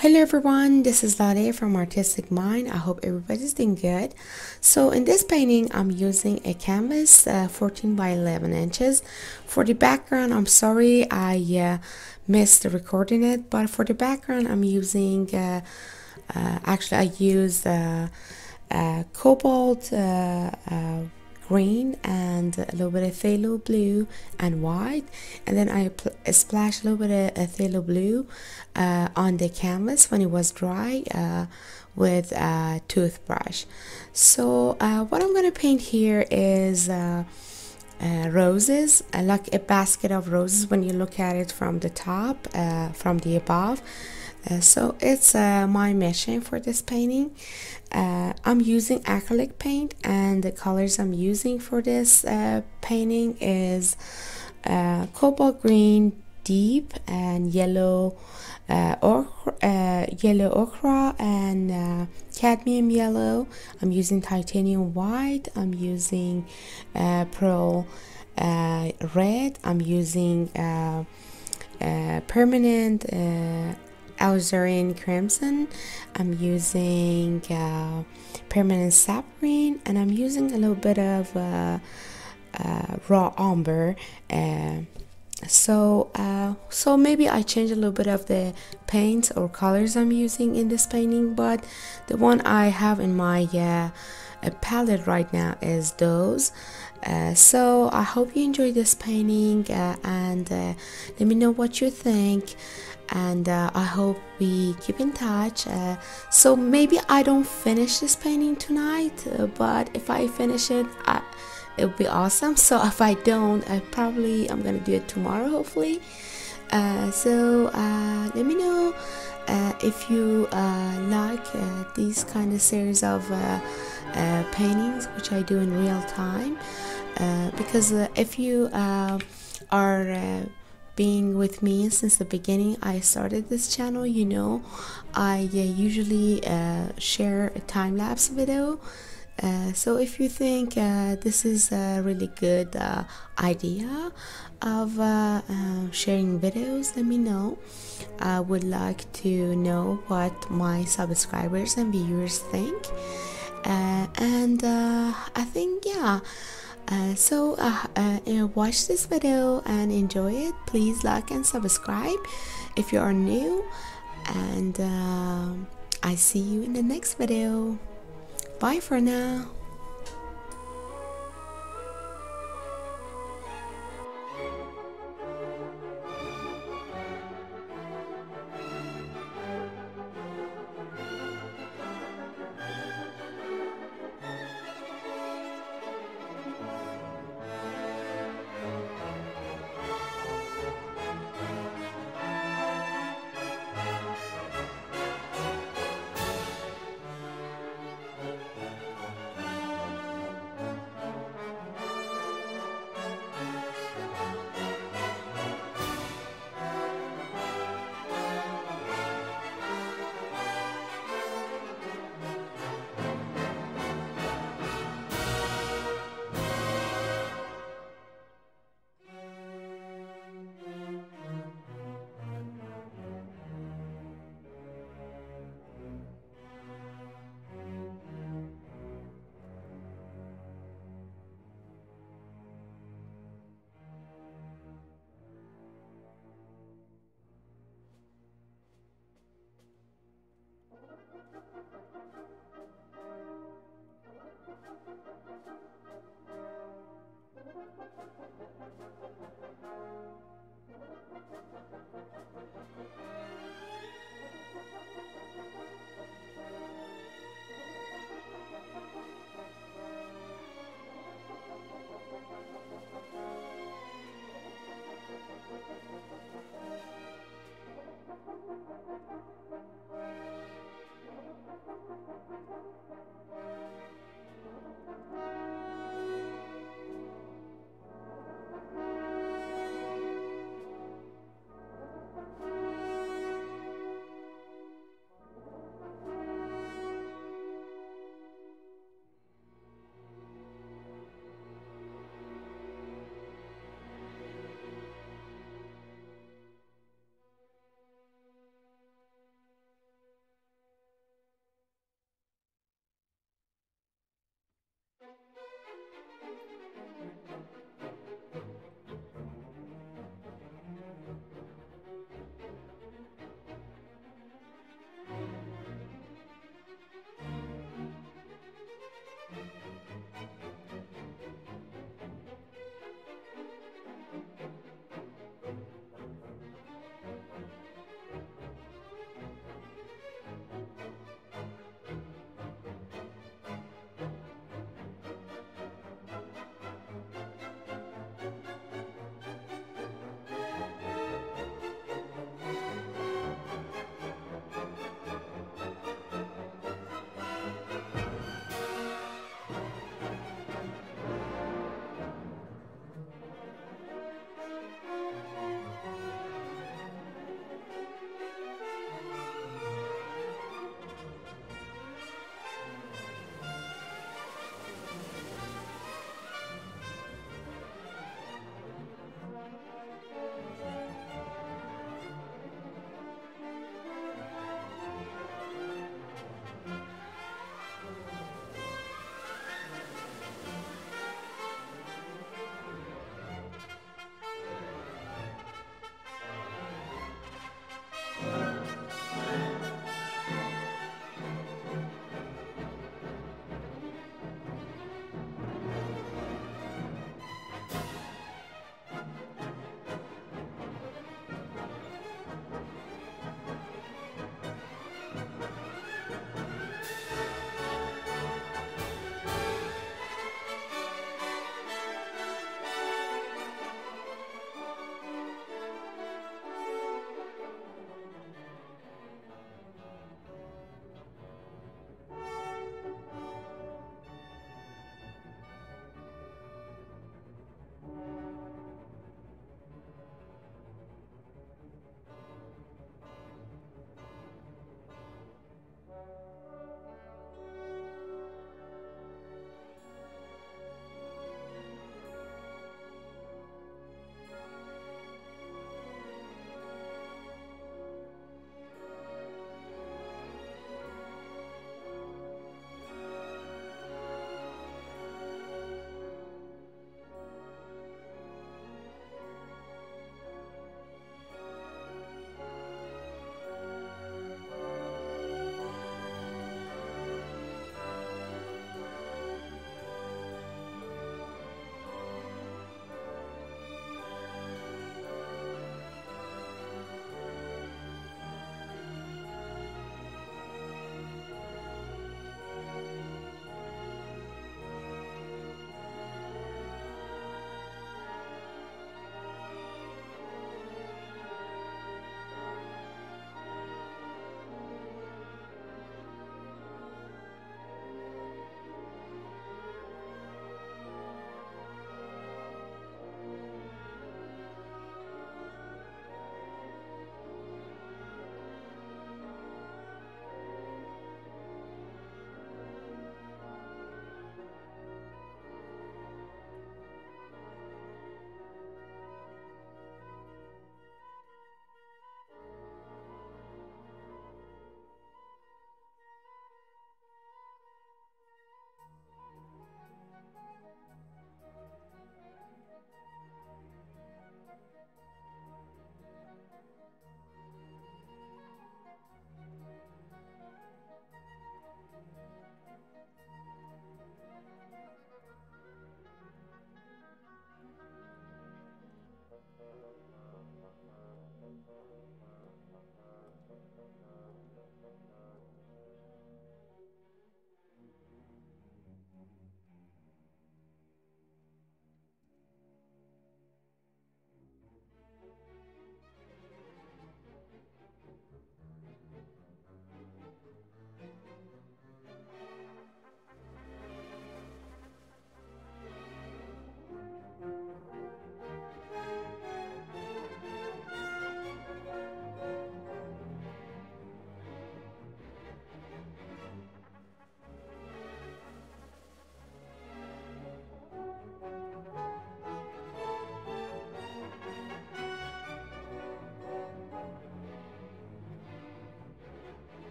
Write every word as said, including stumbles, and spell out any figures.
Hello everyone, this is Lale from Artistic Mind. I hope everybody's doing good. So in this painting, I'm using a canvas uh, fourteen by eleven inches. For the background, I'm sorry I uh, missed recording it, but for the background, I'm using, uh, uh, actually I used uh, uh, cobalt uh, uh, green and a little bit of phthalo blue and white, and then I splashed a little bit of phthalo blue uh, on the canvas when it was dry uh, with a toothbrush. So uh, what I'm gonna paint here is uh, uh, roses, uh, like a basket of roses when you look at it from the top, uh, from the above. Uh, so it's uh, my mission for this painting. Uh, I'm using acrylic paint, and the colors I'm using for this uh, painting is uh, cobalt green deep and yellow uh, ochre, uh, yellow ochre and uh, cadmium yellow. I'm using titanium white. I'm using uh, pearl uh, red. I'm using uh, uh, permanent uh, alizarin crimson. I'm using uh, permanent sapphire, and I'm using a little bit of uh, uh, raw umber. Uh, so uh, so maybe I change a little bit of the paints or colors I'm using in this painting, but the one I have in my uh, palette right now is those. Uh, so I hope you enjoy this painting, uh, and uh, let me know what you think, and uh, I hope we keep in touch. Uh, so maybe I don't finish this painting tonight, uh, but if I finish it, I, it would be awesome. So if I don't, I probably I'm gonna do it tomorrow, hopefully. Uh, so uh, let me know uh, if you uh, like uh, these kind of series of uh, uh, paintings, which I do in real time. Uh, because uh, if you uh, are uh, being with me since the beginning I started this channel, you know I uh, usually uh, share a time-lapse video. Uh, so if you think uh, this is a really good uh, idea of uh, uh, sharing videos, let me know. I would like to know what my subscribers and viewers think. Uh, and uh, I think, yeah. Uh, so uh, uh, watch this video and enjoy it. Please like and subscribe if you are new, and uh, I see you in the next video. Bye for now.